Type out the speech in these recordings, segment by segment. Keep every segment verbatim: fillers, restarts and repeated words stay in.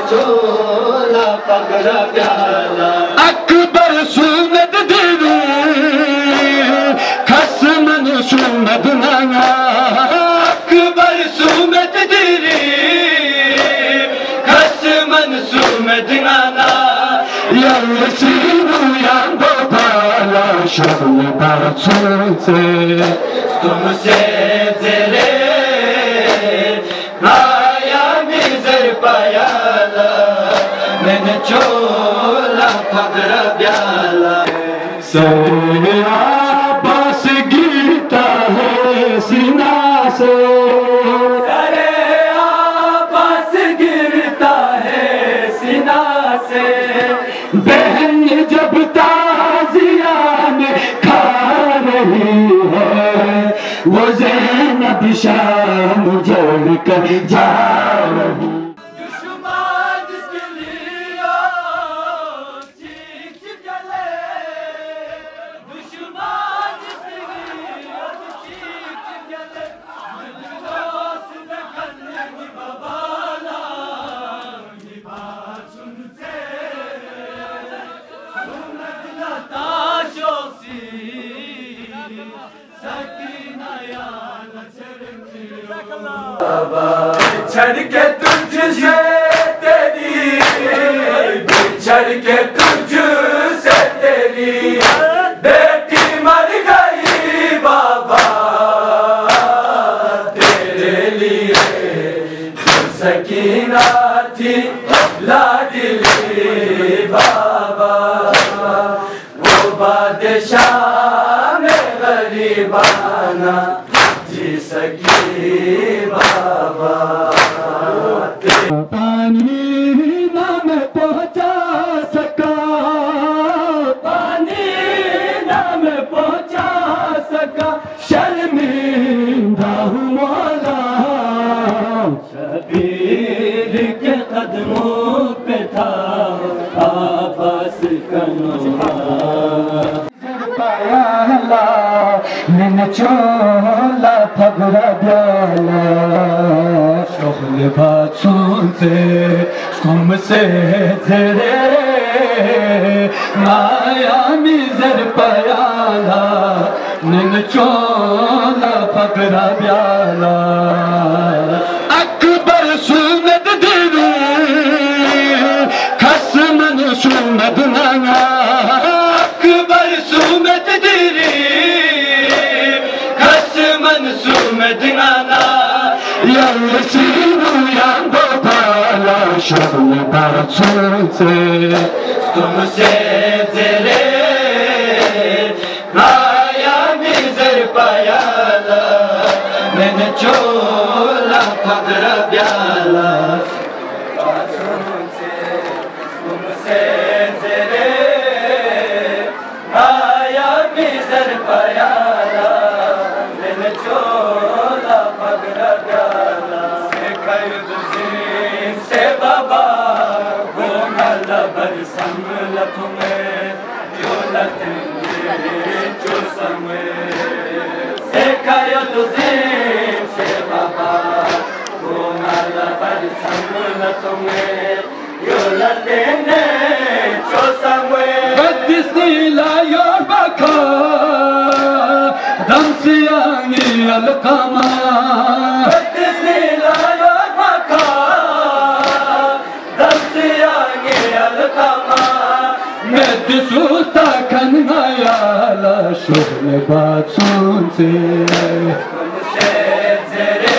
چولا پگڑا پیالا اکبر سومد دیوی خسمن سومد نانا اکبر سومت دیری خسمن سومت نانا یا رسیدو یا بالا شغل برسون سے تم سے زرے آیا میزر پیالا میں نے چولا پگڑا پیالا سر عباس گرتا ہے سینہ سے سر عباس گرتا ہے سینہ سے بہن جب تازیہ میں کھا رہی ہے وہ زینب شام جوڑ کر جا رہی دشمن جس کے لیے چیخ جلے دشمن جس کے لیے چیخ جلے دوست کرنے کی بابالا یہ بات سن سے سنت لتاشو سی سکینہ یا نچرتی بچھڑ کے تجھ سے تیری بچھڑ کے تجھ سے تیری بیٹی مر گئی بابا تیرے لیے سکینہ تھی لاڈلی بابا وہ بادشاہ میں غریبانہ جی سکی بابا پانی نہ میں پہنچا سکا پانی نہ میں پہنچا سکا شرمندہ ہوں مولا شبیر کے قدموں پہ تھا عباس کا نوحہ پیالا میں نے چولا پگڑا پیالا شغل باتوں سے تم سے زرے آیا میزر پیالا میں نے چولا پگڑا پیالا اکبر سومد دیوی خسمن سومد نانا اکبر سومت دیری خسمن سومت نانا یا رسیدو یا بالا شغل برسون سے تم سے زرے آیا میزر پیالا میں نے چولا پگڑا پیالا تم سے زرے آیا میزر پیالا میں نے چولا پگڑا پیالا خیر دزین سے بابا گونا لبر سمل تمہیں جو لتنگے جو سمیں سے خیر دزین سے بابا گونا لبر سمل تمہیں جو لتنگے جو سمیں بدسنی لا یوربکا دمسیانی القاما بدسنی لا یوربکا دمسیانی القاما میں دسوتا کنایا شغل باتوں سے تم سے زرے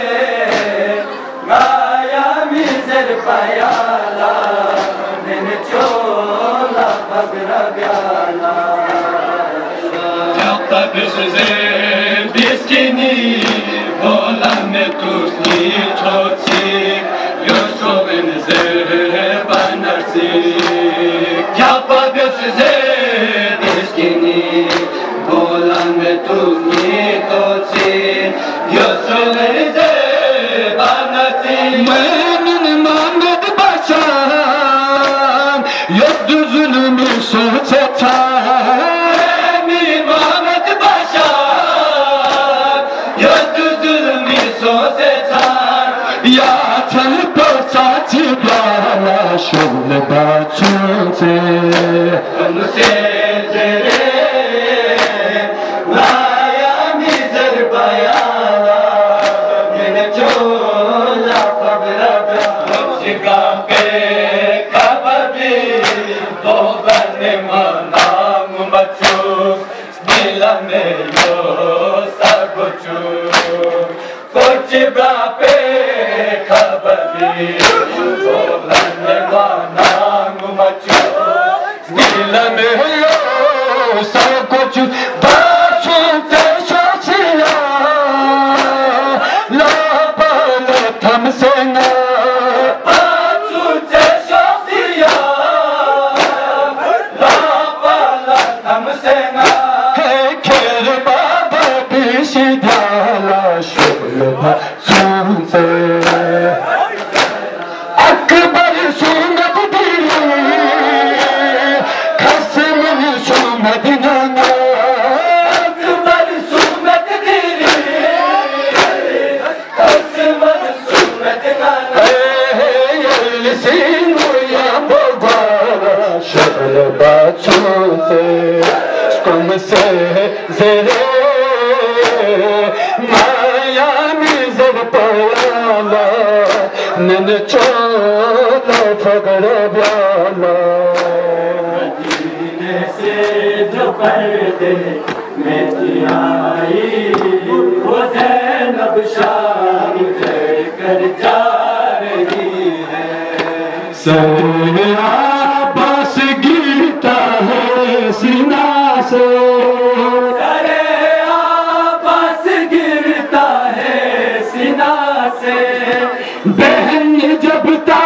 آیا میزر پیالا میں نے چولا پگڑا پیالا Biskini volame tusni choci Yosoven zebanarsi Yapa gözse biskini volame tusni choci Yosoven zebanarsi Menin Mehmet Paşam Yoktu zulmü soçetan یا چل تو ساچ پیار شغل بچوں سے تم سے زرے لایا مزر بیالا من چولا قبر جگہ کے کبھی تو بنے منام بچوں دل میں لو سب کچھ باپے کبھی تو بنے منام بچوں دل میں لو سب کچھ بچوں سے شوشیا لاپل تھم سے نہ بچوں سے شوشیا لاپل تھم سے نہ کھیر بابا پیش دھالا شغل بچوں سے اکبر سنت دیلی خسمن سنت نانا اکبر سنت دیلی خسمن سنت نانا یلسین یا بابا شغل بچوں سے تم سے زرے مایا مزر پیالا نن چولا فگر بیالا مدینے سے جو پردے میں تھی آئی وہ زینب شام چڑھ کر جا رہی ہے سر عباس گرتا ہے سینہ سے سر عباس گرتا ہے سینہ سے بہن جب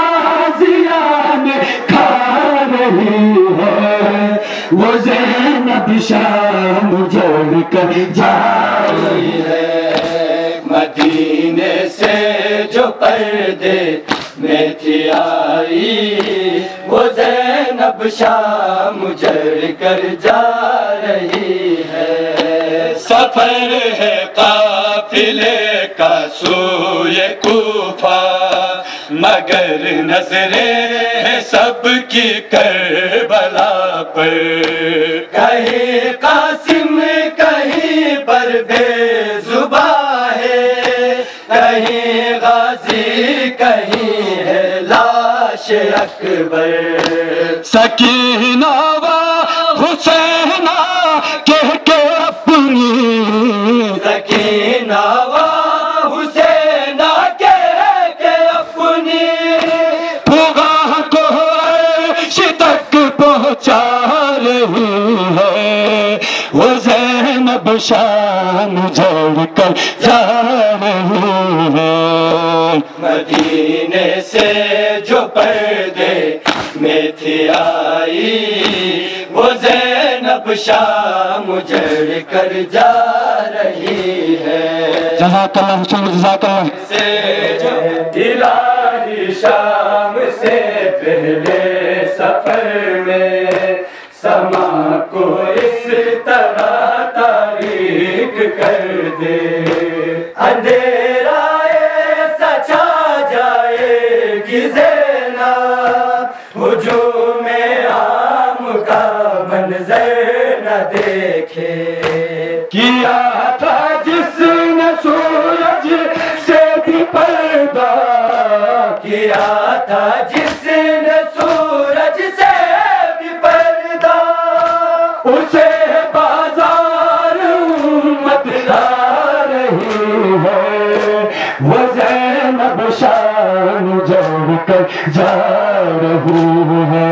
تازیان کھا رہی ہے وہ زینب شام جوڑ کر جا رہی ہے مدینے سے جو پردے میں تھی آئی وہ زینب شام جڑ کر جا رہی ہے سفر ہے قافلے کا سوئے کوفہ مگر نظریں ہیں سب کی کربلا پر کہیں قاسم کہیں پر بے زباں ہے کہیں غازی کہیں ہے لاش اکبر سکینہ و حسینہ کہہ کے اپنی سکینہ و حسینہ کہہ کے اپنی پھوگا کو عرش تک پہنچا رہی ہے وہ زینب شام جوڑ کر جا رہی ہے مدینے سے جو پردے میں تھی آئی وہ زینب شام جڑ کر جا رہی ہے جزاک اللہ حسین جزاک اللہ سے جو الہی شام سے پہلے سفر میں سما کو اس طرح تاریک کر دے اندھیرا ایسا چھا جائے گی زینب ہجوم عام کا منظر نہ دیکھے کیا تھا جس نے سورج سے بھی پردہ کیا تھا جس نے سورج سے بھی پردہ اسے بازار امت لا رہی ہے وہ زینب شام جوڑ کر جا رہی ہے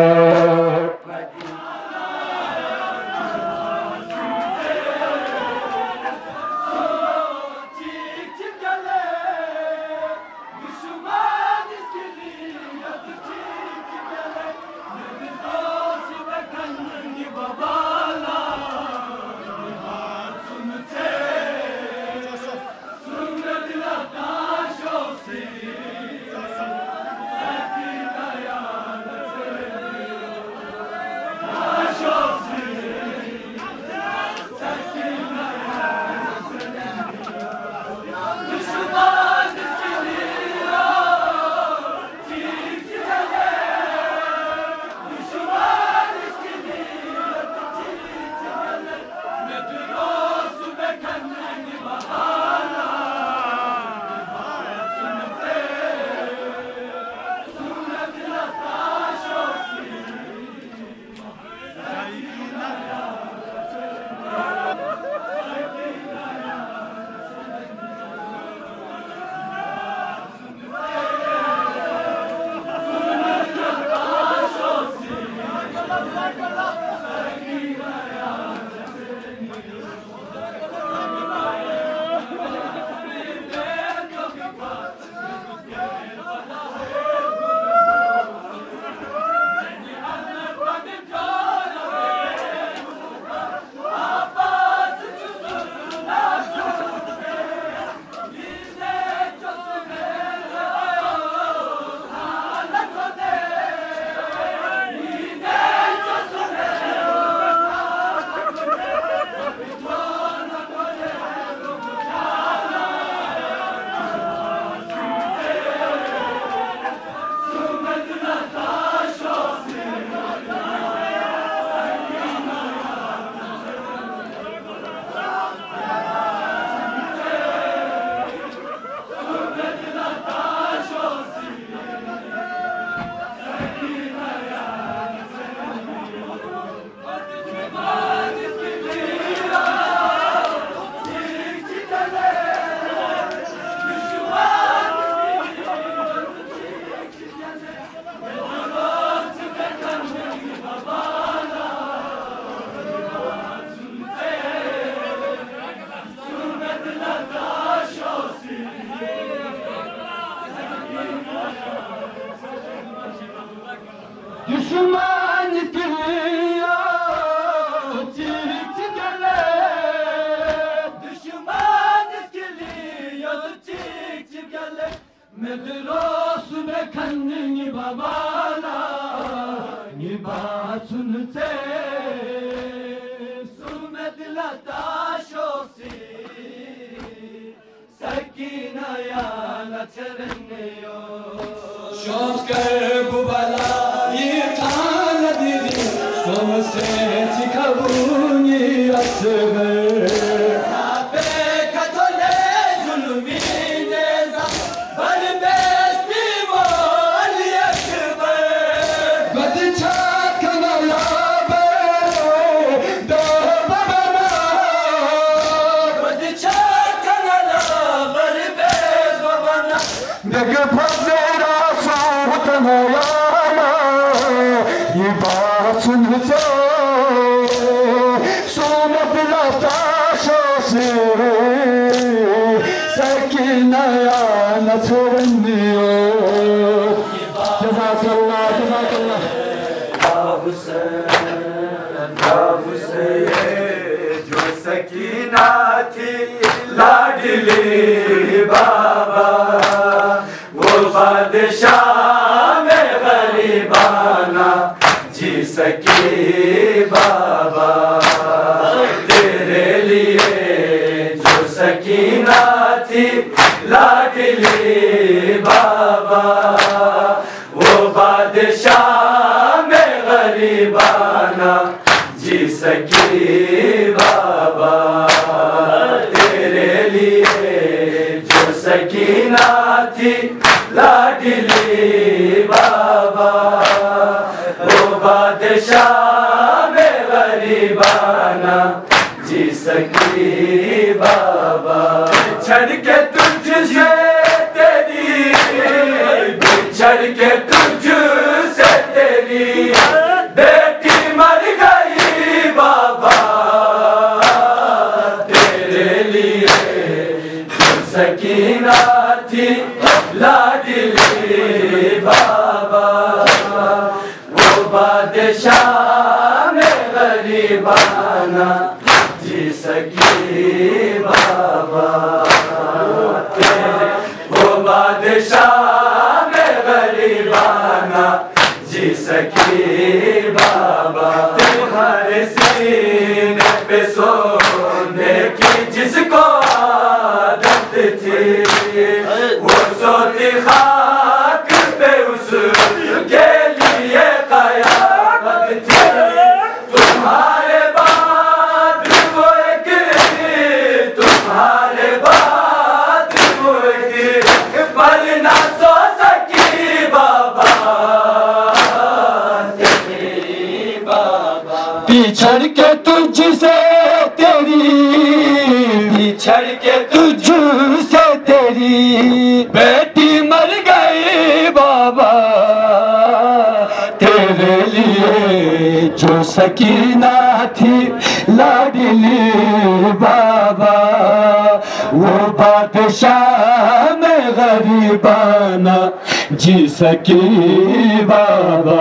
दुश्मन के लिए चीख गले दुश्मन के लिए चीख गले मदरोस में खन्नी बाबाला ये बात सुनते सुमत लताशो से सकीना या लचरनियो शोकर बुबला ये थान दीदी सोमसे चिखबुनी असगर आपे कतले जुल्मी नेजा बलबेस बीमार अकबर गद छात कमला बे दो बबना गद छात कमला बलबेस बबना नग फसेरा सूत नयाना ये बात सुन से सोमत लताशो से सकीना या नसरनियो जज़ाकल्लाह जज़ाकल्लाह जो सकीना थी लाडली बाबा वो बादशाह में गरीबाना जी सकी बाबा तेरे लिए जो सकीना थी लाडली बाबा वो बादशाह में गरीबाना जी सकी बाबा तेरे लिए जो सकीना थी लाडली बाबा वो बादशाह में गरीबाना जी सकी बाबा छड़ के तुझसे तेरी बिछड़ के तुझसे तेरी बेटी मर गई बाबा तेरे लिए जो सकीना थी लाडली बाबा वो बादशाह में गरीबाना जी सकी बाबा वो बादशाह में गरीबाना जी सकी बाबा तुम्हारे सीने पे सोने की जिसको आदत थी वो सोती खाक पे उसके लिए कयामत थी तुम्हारे बाद वो एक तुम्हारे बाद वो एक पल ना सो सकी बाबा तेरी बाबा बिछड़ के तुझसे तेरी बिछड़ के तुझसे तेरी बेटी मर गई बाबा तेरे लिए जो सकीना थी लाडली बाबा वो बादशाह में गरीबाना जी सकी बाबा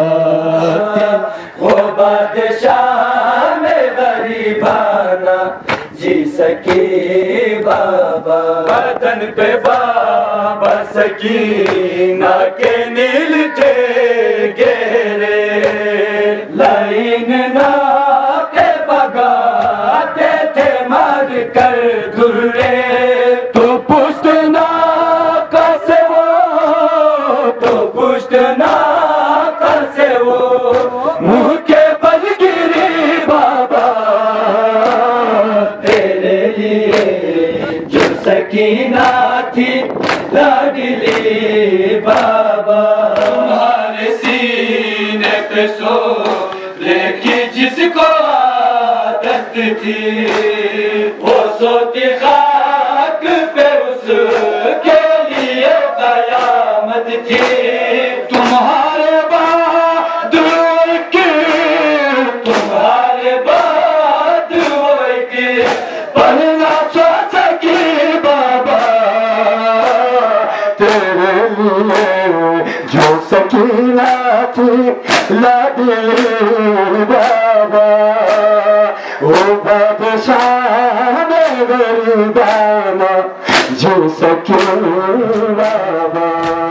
वो बादशाह में गरीबाना जी सकी बाबा बदन पे बाबा सकीना के नील थे गेरे लाइन ना के बगाते थे मार कर दुर्रे तो पुश्तना कैसे वो तो पुश्तना कैसे वो मुँह के बल गिरी बाबा तेरे लिए जो सकीना थी लाडली बाबा तुम्हारे सीने पे सो लेके जिसको आदत थी वो सोती खाक पे उसके लिए कयामत थी तुम्हारे बाद के तुम्हारे बाद वो के पल ना सो सकी बाबा तेरे लिए जो सकीना थी لبی بابا او بادشاہ غریبان جو سکین بابا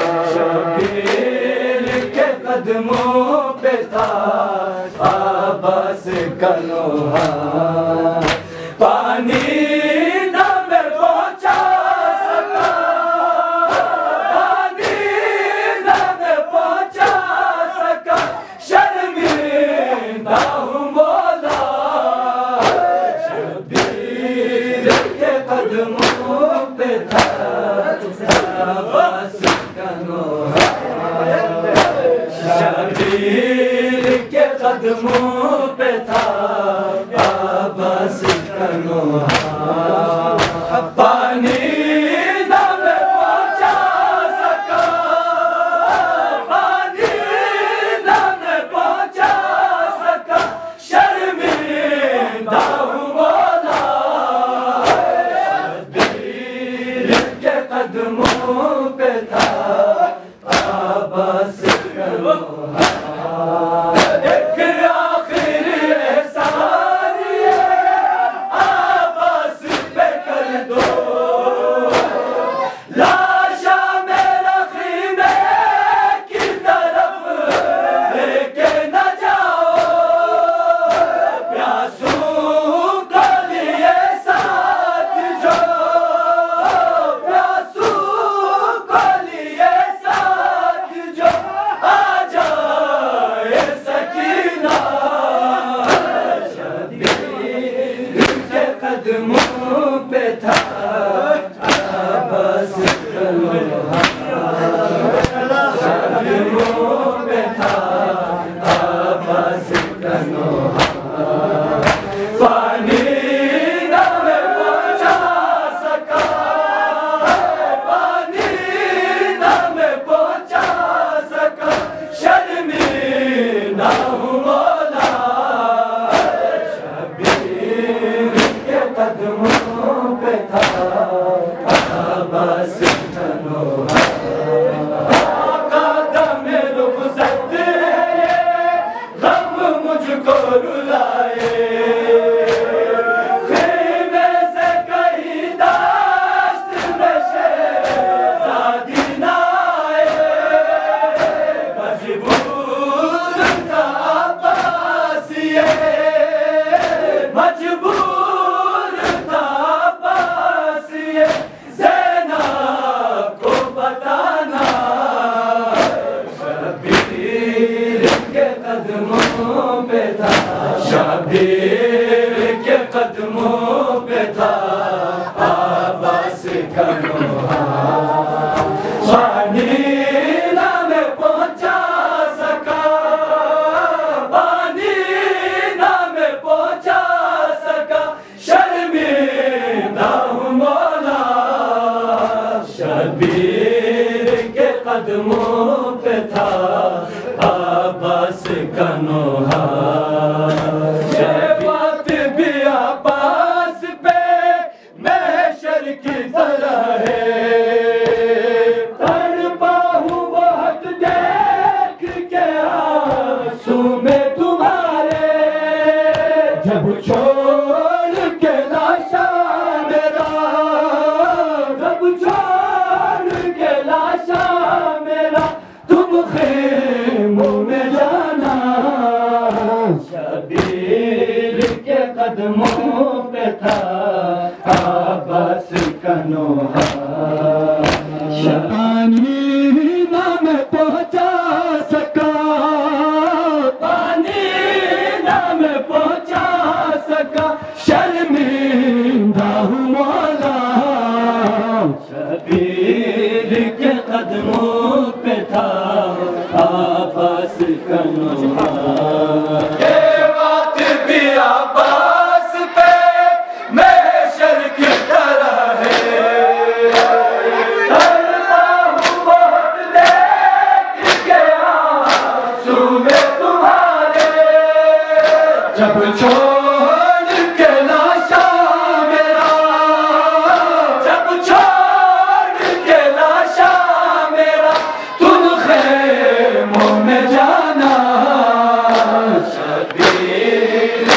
شبیر کے قدموں پہ تھا عباس کا نوحہ پانی نہ میں پہنچا سکا پانی نہ میں پہنچا سکا شرمندہ ہوں مولا شبیر کے قدموں پہ تھا عباس کا نوحہ شبیر کے قدموں پہ تھا عباس کا نوحہ پانی نہ میں پہنچا سکا پانی نہ میں پہنچا سکا شرمندہ ہوں مولا شبیر کے قدموں پہ تھا عباس کا نوحہ ایک آخری احسان یہ عباس پہ کر دو لاشا میرا خیمے کی طرف لے کے نہ جاؤ پیاسوں کا لیے ساتھ جو پیاسوں کا لیے ساتھ جو آ جائے سکینہ شبیر کے قدموں پہ تھا عباس کا نوحہ قدموں پہ تھا عباس کا نوحہ پانی نہ میں پہنچا سکا پانی نہ میں پہنچا سکا شرمندہ ہوں مولا شبیر کے قدموں پہ تھا عباس کا نوحہ آقا دم رخصت ہے یہ غم مجھ کو رلائے خیمے سے کہیں داشت میں شہزادی نہ آئے مجبور تھا عباس یہ مجبور تھا عباس یہ زینب کو بتانا شبیر کے قدموں پہ تھا شبیر کے قدموں پہ تھا عباس کا نوحہ پانی نہ میں پہنچا سکا پانی نہ میں پہنچا سکا شرمندہ ہوں مولا شبیر کے قدموں پہ تھا عباس کا نوحہ یہ بات بھی عباس پہ محشر کی طرح ہے تڑپا ہوں بہت دیکھ کے آنسو میں تمہارے جب چھوڑ کے لاشا میرا جب چھوڑ کے لاشا میرا تم خیموں میں جانا شبیر کے قدموں پہ تھا عباس کا نوحہ پانی نہ میں پہنچا سکا پانی نہ میں پہنچا سکا شرمندہ ہوں مولا شبیر کے قدموں پہ تھا عباس کا نوحہ یہ بات بھی عباس پہ محشر کی طرح ہے تڑپا ہوں بہت دیکھ کے آنسو میں تمہارے جب چھوڑ کے لاشا میرا جب چھوڑ کے لاشا میرا تم خیموں میں جانا سکین